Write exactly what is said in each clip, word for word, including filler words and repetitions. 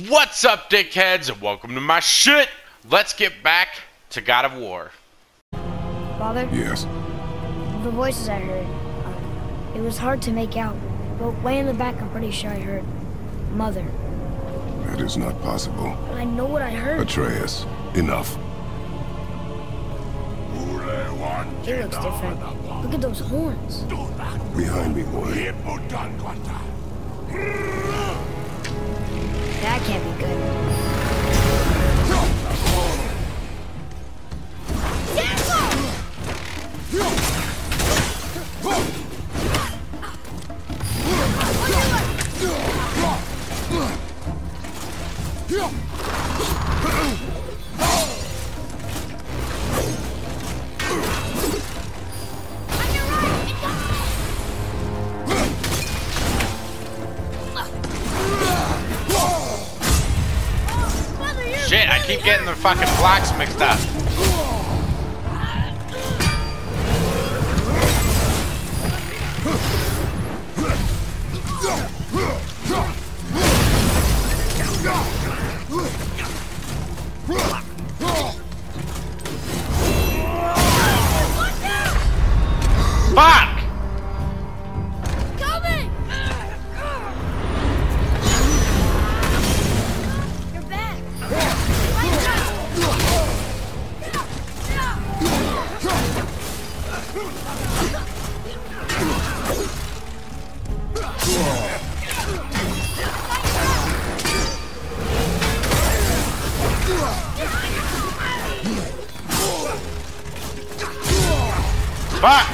What's up, dickheads, and welcome to my shit. Let's get back to God of War. Father? Yes? The voices I heard, uh, it was hard to make out, but way in the back I'm pretty sure I heard Mother. That is not possible. But I know what I heard. Atreus, enough. It looks different. Look at those horns. Behind me, boy. That can't be good. Shit, I keep getting the fucking blocks mixed up. Fuck! Fuck!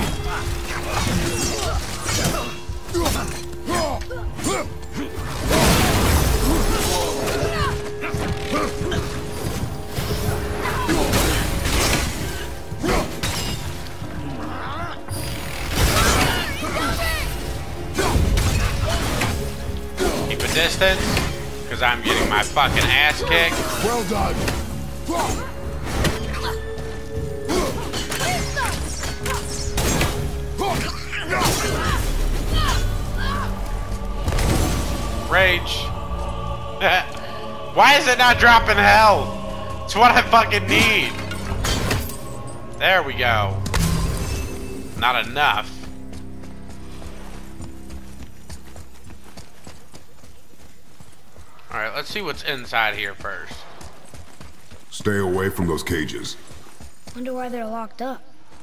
Keep a distance, because I'm getting my fucking ass kicked. Well done. Rage. Why is it not dropping health? It's what I fucking need. There we go. Not enough. Alright, let's see what's inside here first. Stay away from those cages. Wonder why they're locked up.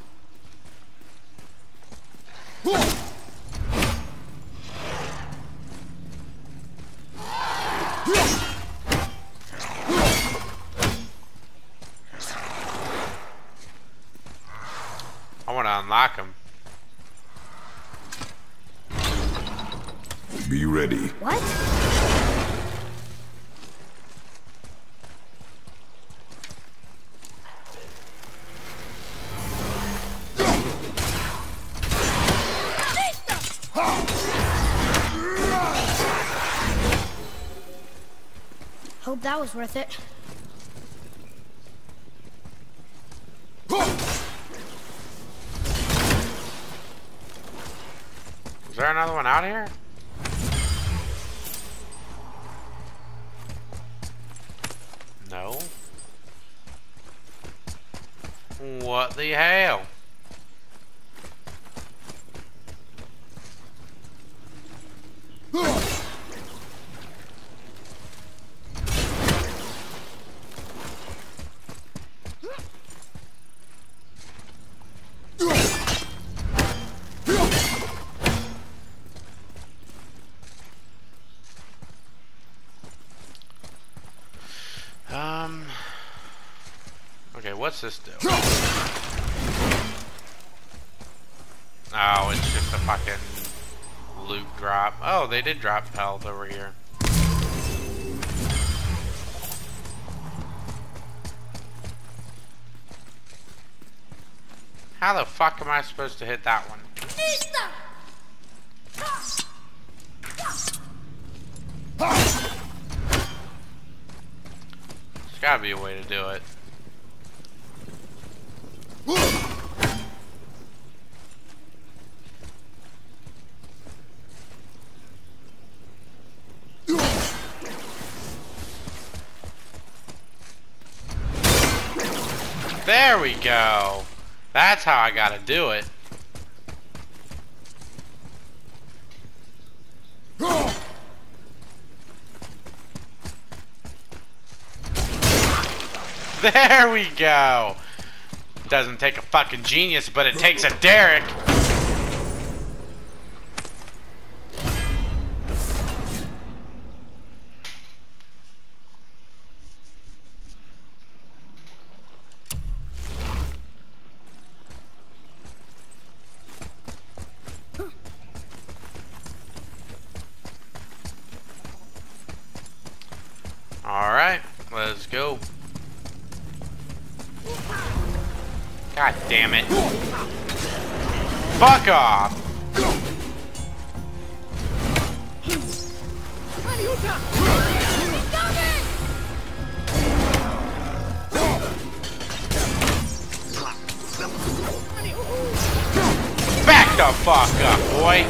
I want to unlock them. Be ready. What? Hope that was worth it. Is there another one out here? No. What the hell? Um. Okay, what's this do? Oh, it's just a fucking loot drop. Oh, they did drop health over here. How the fuck am I supposed to hit that one? There's gotta be a way to do it. There we go. That's how I gotta do it. There we go. Doesn't take a fucking genius, but it takes a Derek. Alright, let's go. God damn it. Fuck off! Back the fuck up, boy!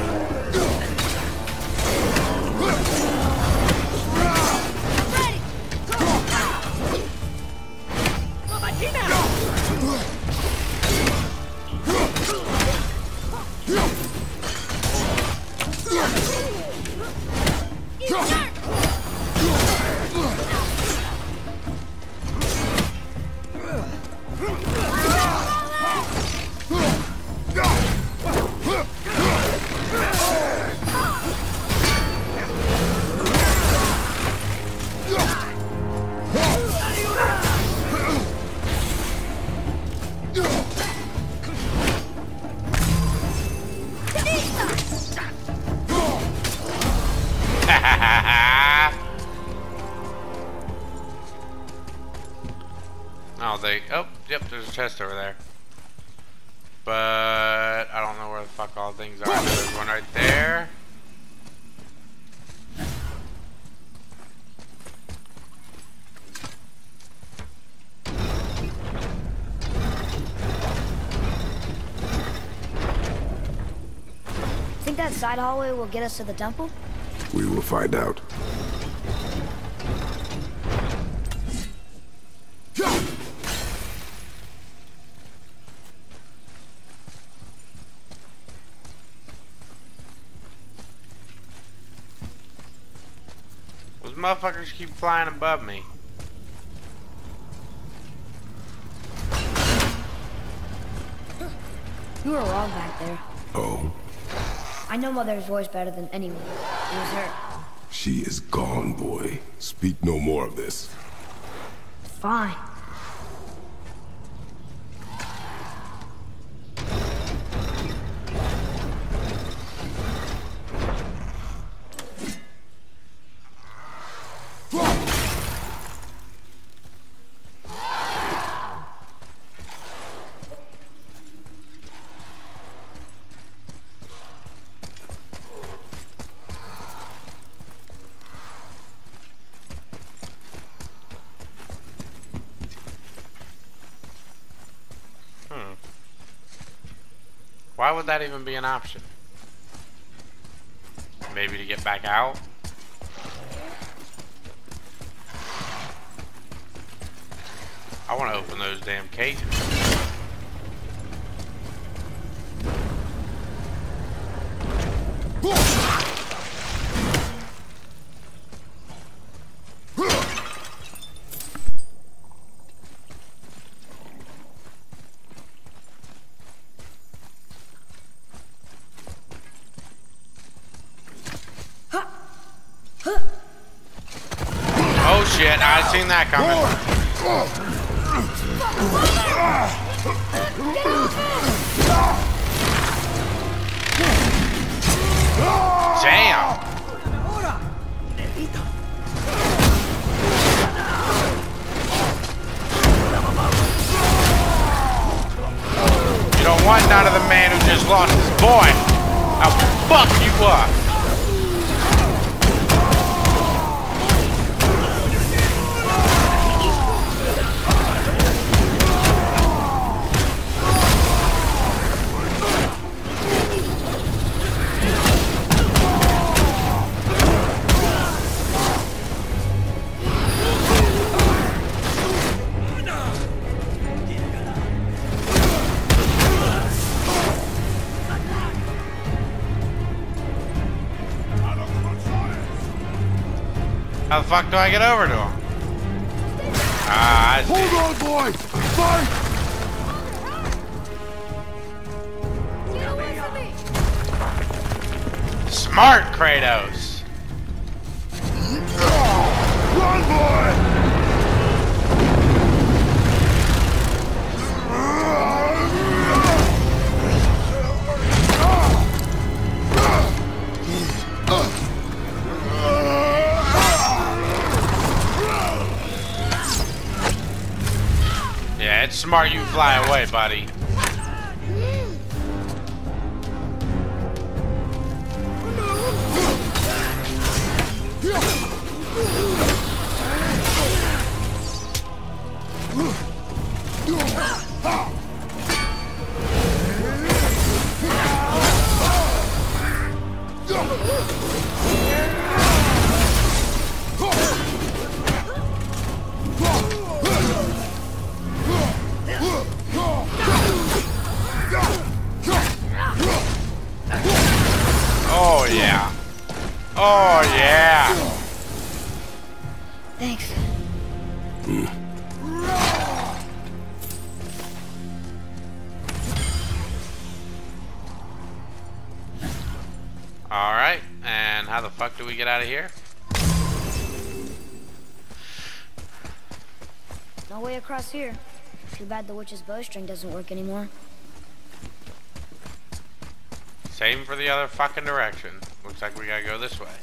Oh, they. Oh, yep, there's a chest over there. But I don't know where the fuck all the things are. There's one right there. Think that side hallway will get us to the temple? We will find out. Those motherfuckers keep flying above me. You were wrong back there. Oh? I know Mother's voice better than anyone. It was her. She is gone, boy. Speak no more of this. Fine. Why would that even be an option? Maybe to get back out? I want to open those damn cages. Oh shit, I seen that coming. Damn. You don't want none of the man who just lost his boy. I'll fuck you up. How the fuck do I get over to him? Ah, I see. Hold on, boy! Fight! Get away from me! Smart, Kratos. Run, boy! Yeah, it's smart you fly away, buddy. Oh yeah. Oh yeah. Thanks. Alright, and how the fuck do we get out of here? No way across here. Too bad the witch's bowstring doesn't work anymore. Same for the other fucking direction. Looks like we gotta go this way.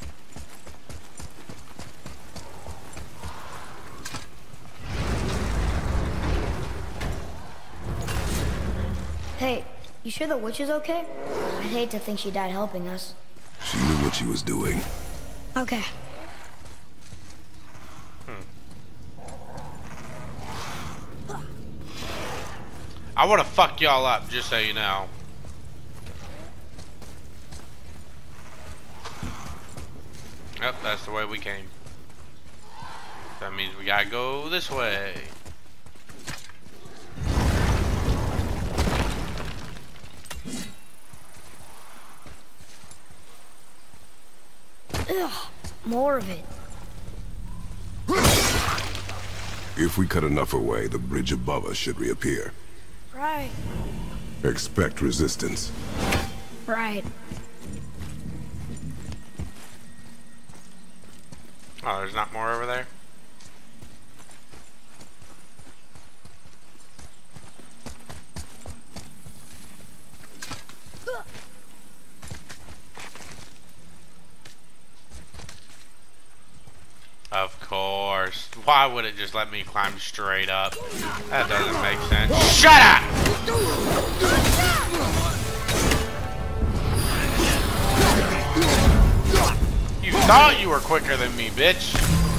Hey, you sure the witch is okay? I'd hate to think she died helping us. She knew what she was doing. Okay. I wanna fuck y'all up, just so you know. Yep, that's the way we came. That means we gotta go this way. Ugh, more of it. If we cut enough away, the bridge above us should reappear. Right. Expect resistance. Right. Oh, there's not more over there? Of course. Why would it just let me climb straight up? That doesn't make sense. Shut up! You thought you were quicker than me, bitch.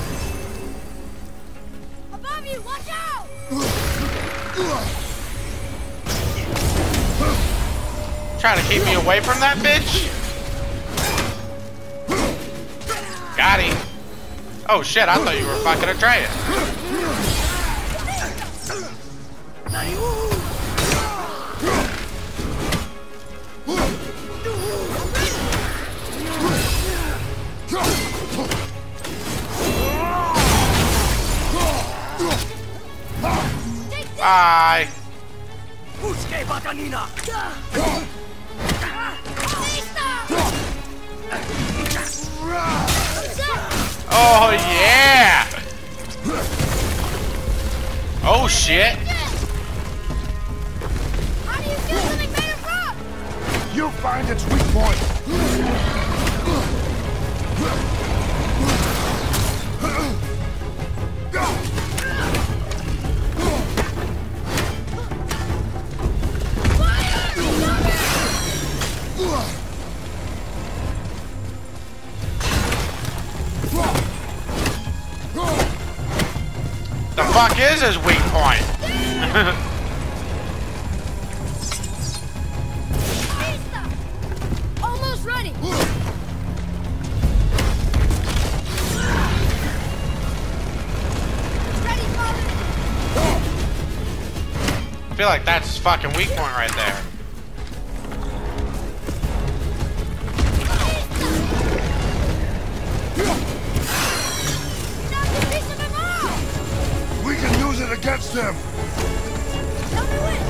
Above you, watch out! Trying to keep me away from that bitch? Got him. Oh shit, I thought you were fucking Atreus. Bye. Oh yeah! Oh shit! How do you feel something made of rock? You find its weak point. The fuck is his weak point? Almost ready. Ready, Father. I feel like that's his fucking weak point right there. Catch them! Tell me when.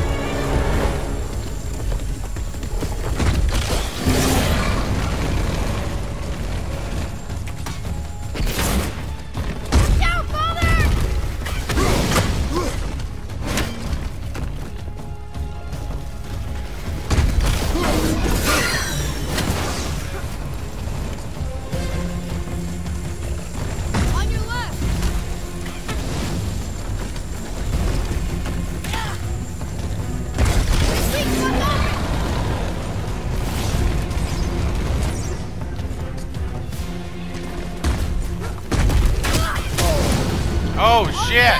Oh shit!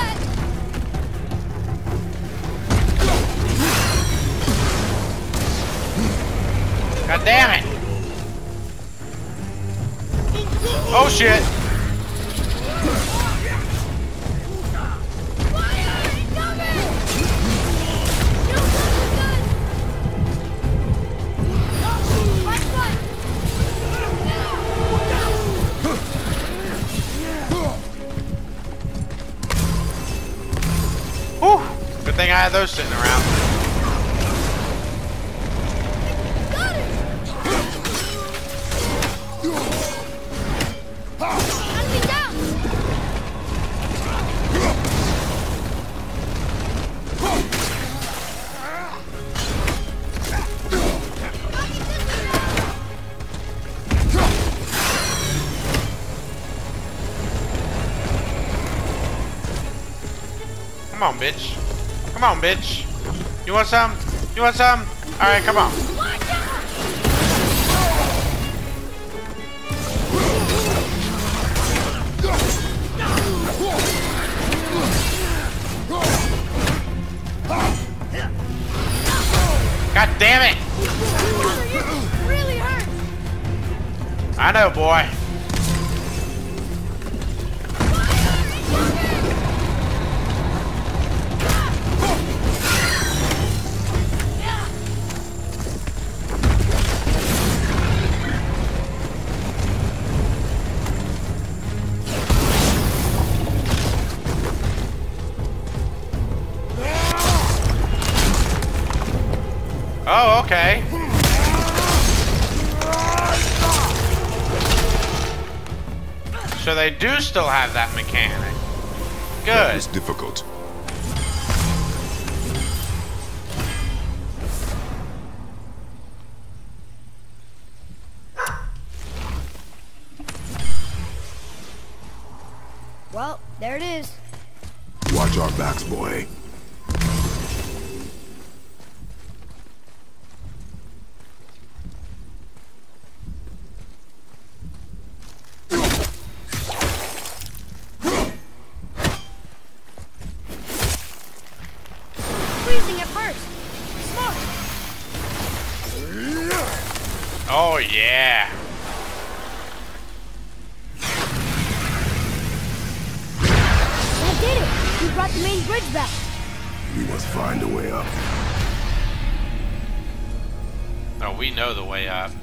God damn it! Oh shit! Whew! Good thing I had those sitting around. Come on, bitch. Come on, bitch. You want some? You want some? Alright, come on. God damn it! Really hurt. I know, boy. Oh, okay. So they do still have that mechanic. Good. It's difficult. Well, there it is. Watch our backs, boy. Freezing at first. Smart. Oh, yeah. That did it. We brought the main bridge back. We must find a way up. Oh, we know the way up.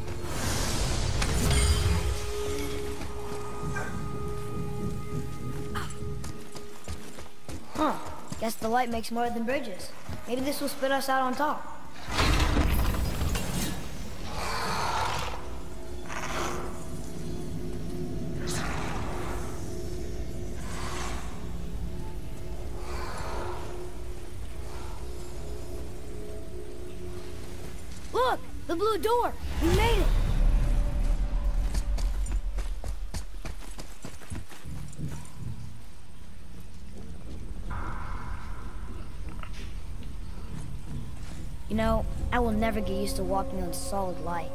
Huh. Guess the light makes more than bridges. Maybe this will spit us out on top. Look! The blue door! We made it! You know, I will never get used to walking on solid light.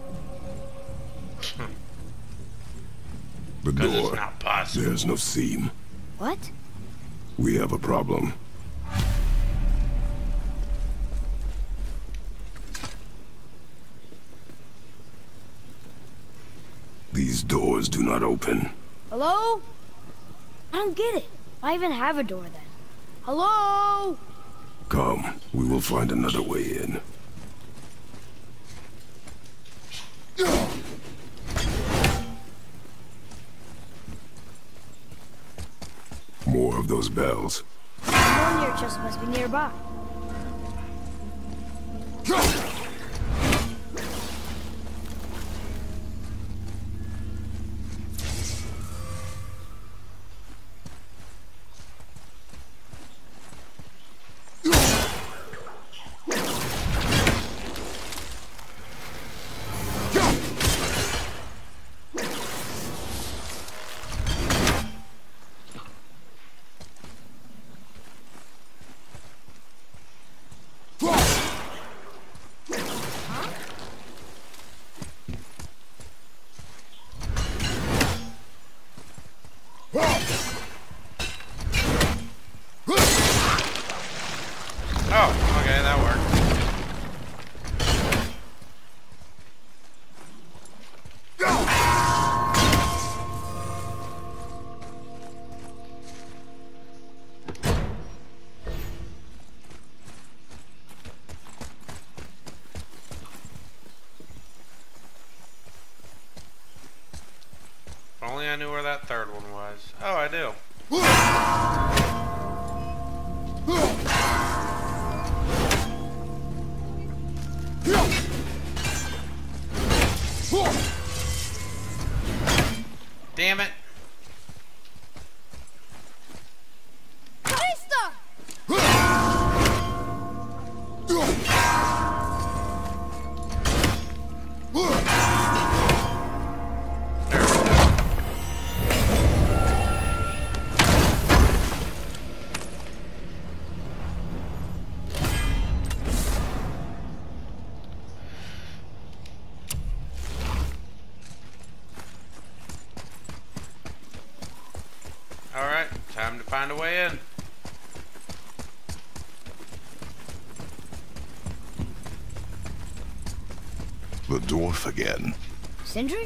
The Because it's door. not possible. There's no seam. What? We have a problem. These doors do not open. Hello? I don't get it. Why even have a door then? Hello? Come, we will find another way in. More of those bells. No Mjolnir just must be nearby. Oh, okay, that worked. If only I knew where that third one was. Oh, I do. Damn it. Alright, time to find a way in. The dwarf again. Sindri?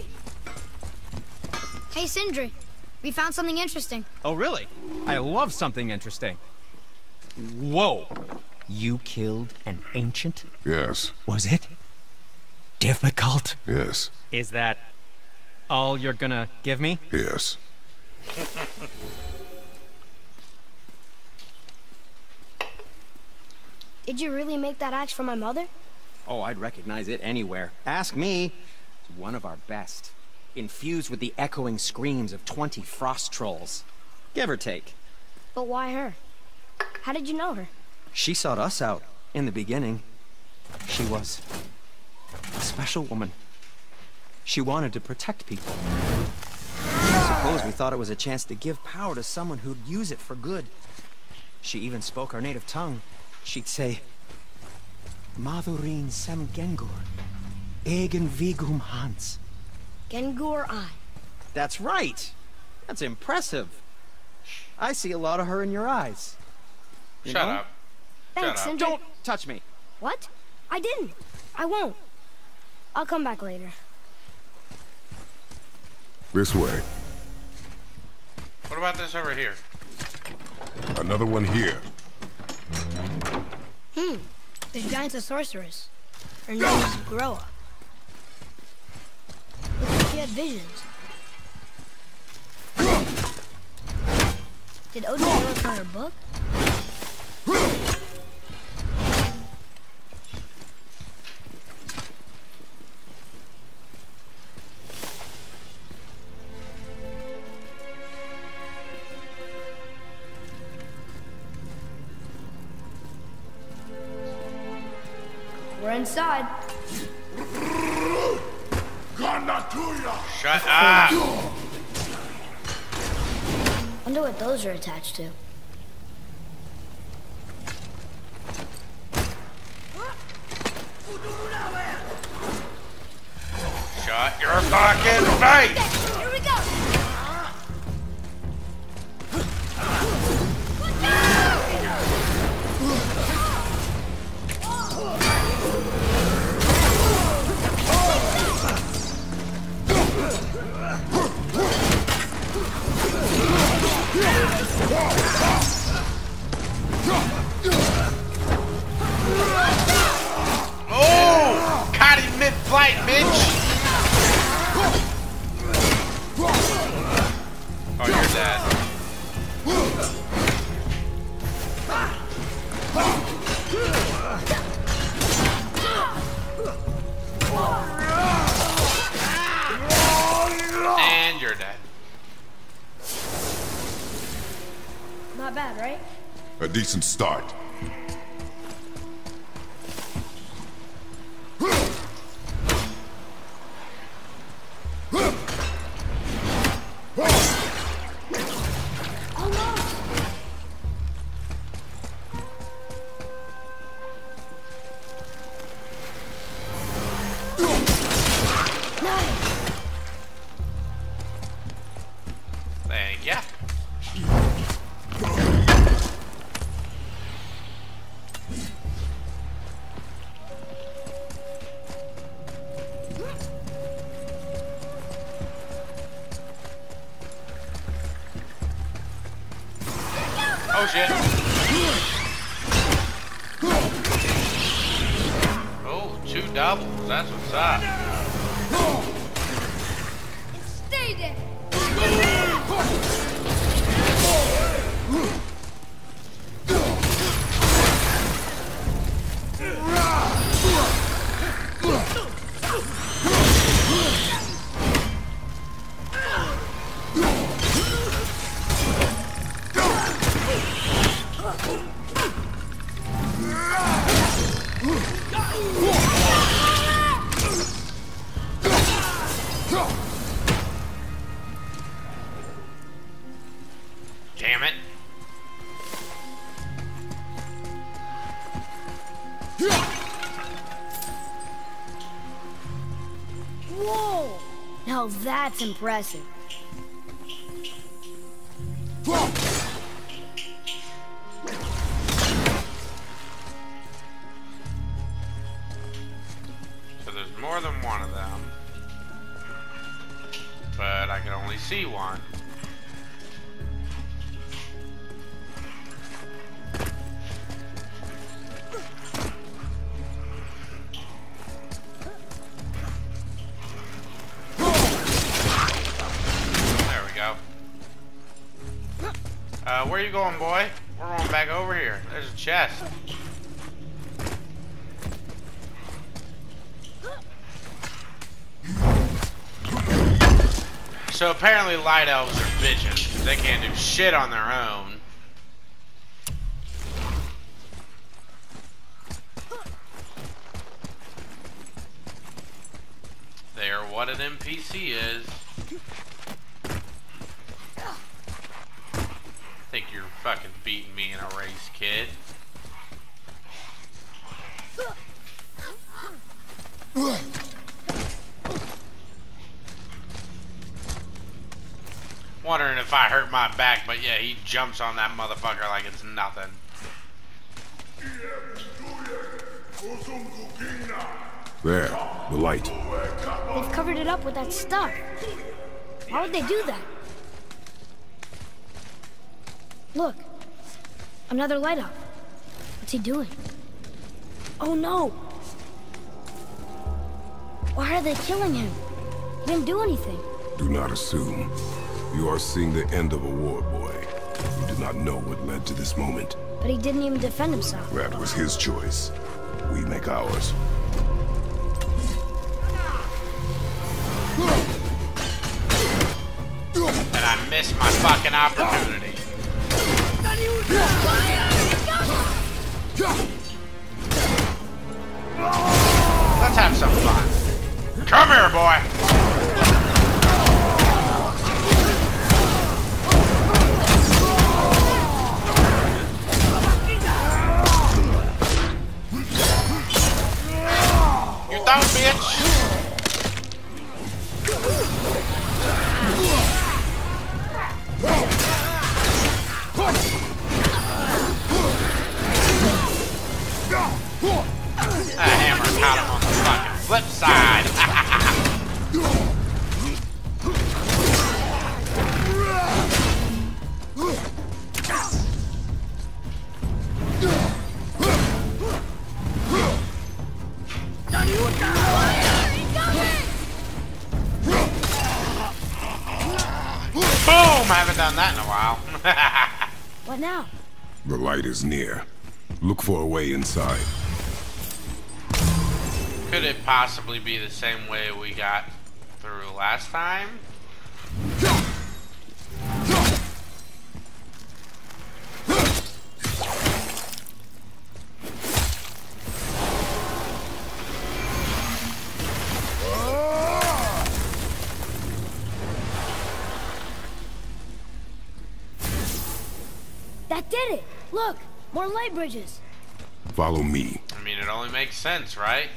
Hey, Sindri. We found something interesting. Oh, really? I love something interesting. Whoa. You killed an ancient? Yes. Was it difficult? Yes. Is that all you're gonna give me? Yes. Did you really make that axe for my mother? Oh, I'd recognize it anywhere. Ask me. It's one of our best. Infused with the echoing screams of twenty frost trolls. Give or take. But why her? How did you know her? She sought us out in the beginning. She was a special woman. She wanted to protect people. I suppose we thought it was a chance to give power to someone who'd use it for good. She even spoke our native tongue. She'd say, Madurin sem Gengur, egen vigum Hans. Gengur I. That's right. That's impressive. I see a lot of her in your eyes. You Shut know? up. Thanks, Shut up. Sindri. Don't touch me. What? I didn't. I won't. I'll come back later. This way. What about this over here? Another one here. Hmm. This giant's a sorceress. Her name is Groa. Looks like she had visions. Did Odin tell us from her book? We're inside. Shut up! Wonder what those are attached to. Shut your fucking face! Here we go! Oh! Caught him mid-flight, bitch! Oh, you're dead. Not bad, right? A decent start. Thank ya. Oh shit. Oh, two doubles. That's what's up. Stay there! Damn it. Whoa! Now that's impressive. So there's more than one of them. But I can only see one. Uh, where you going, boy? We're going back over here. There's a chest. So apparently light elves are bitches. They can't do shit on their own. They are what an N P C is. Think you're fucking beating me in a race, kid. Wondering if I hurt my back, but yeah, he jumps on that motherfucker like it's nothing. There, the light. They've covered it up with that stuff. Why would they do that? Look, another light up. What's he doing? Oh no! Why are they killing him? He didn't do anything. Do not assume. You are seeing the end of a war, boy. You do not know what led to this moment. But he didn't even defend himself. That was his choice. We make ours. And I missed my fucking opportunity. Let's have some fun. Come here, boy. You dumb bitch. That hammer caught him on the fucking flip side. Boom! I haven't done that in a while. What now? The light is near. Look for a way inside. Could it possibly be the same way we got through last time? That did it! Look! More light bridges! Follow me. I mean, it only makes sense, right?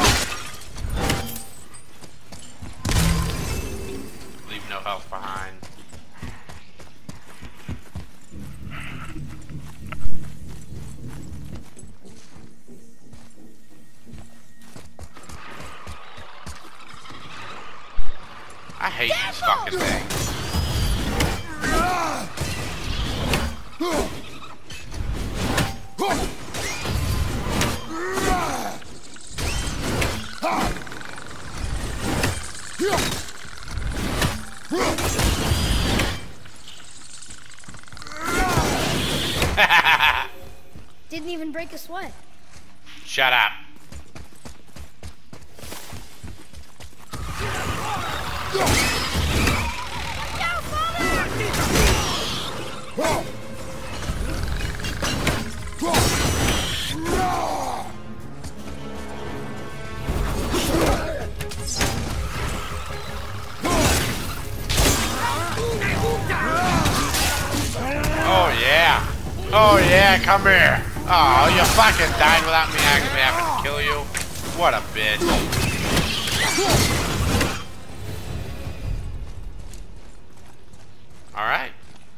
Leave no health behind. I hate these fucking things. Didn't even break a sweat. Shut up. Oh yeah. Oh yeah, come here. Oh, you fucking died without me actually having to kill you. What a bitch. Alright.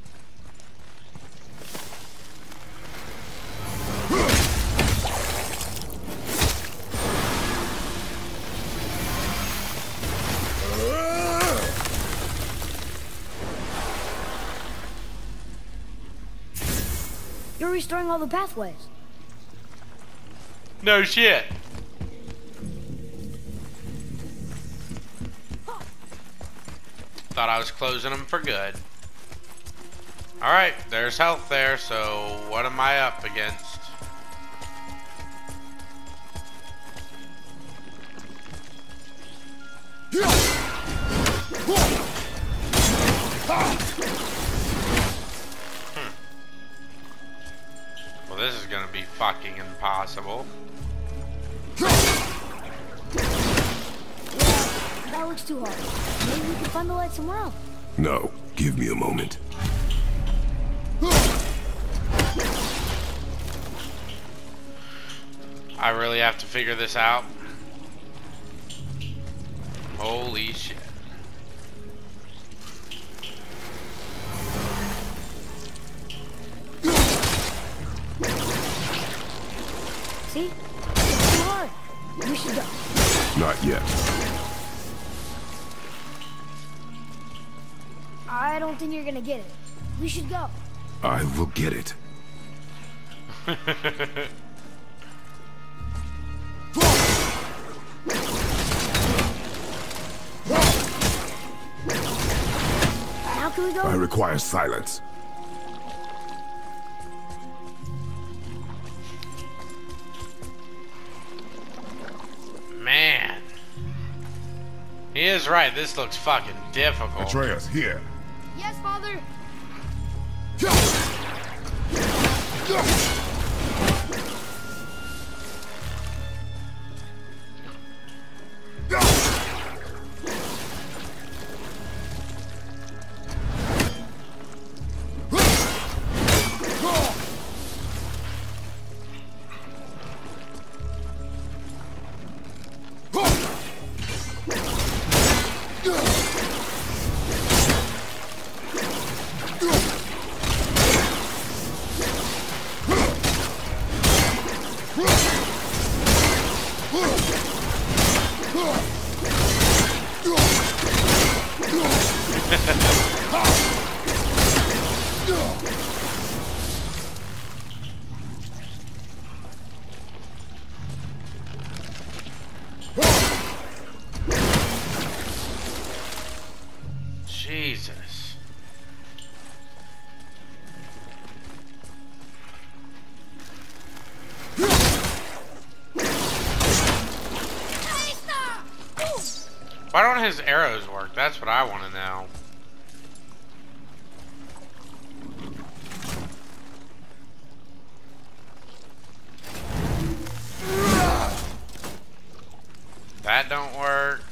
You're restoring all the pathways. No shit. Thought I was closing them for good. Alright, there's health there, so what am I up against? Hmm. Well, this is gonna be fucking impossible. That looks too hard. Maybe we can find the light somewhere else. No, give me a moment. I really have to figure this out. Holy shit. See? It's too hard. We should go. Not yet. I don't think you're gonna get it. We should go. I will get it. How can we go? I require silence. Man. He is right, this looks fucking difficult. Atreus, here. Yes, Father. Jesus. Why don't his arrows work? That's what I want to know. That don't work.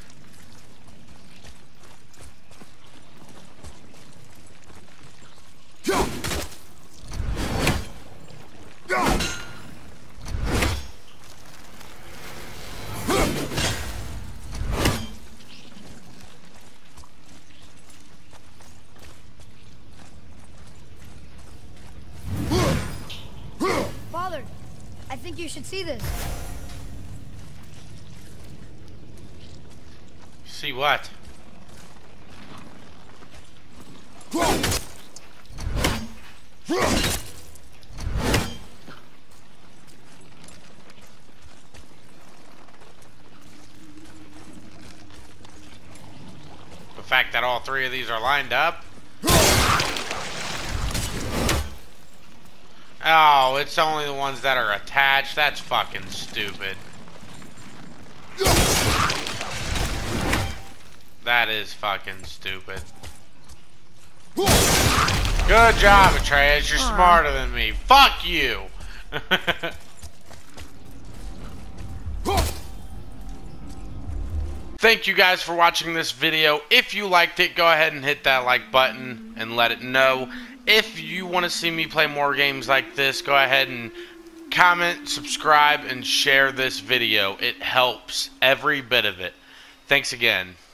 I think you should see this. See what? The fact that all three of these are lined up. Oh, it's only the ones that are attached. That's fucking stupid. That is fucking stupid. Good job, Atreus. You're Aww. smarter than me. Fuck you! Thank you guys for watching this video. If you liked it, go ahead and hit that like button and let it know. If you want to see me play more games like this, go ahead and comment, subscribe, and share this video. It helps every bit of it. Thanks again.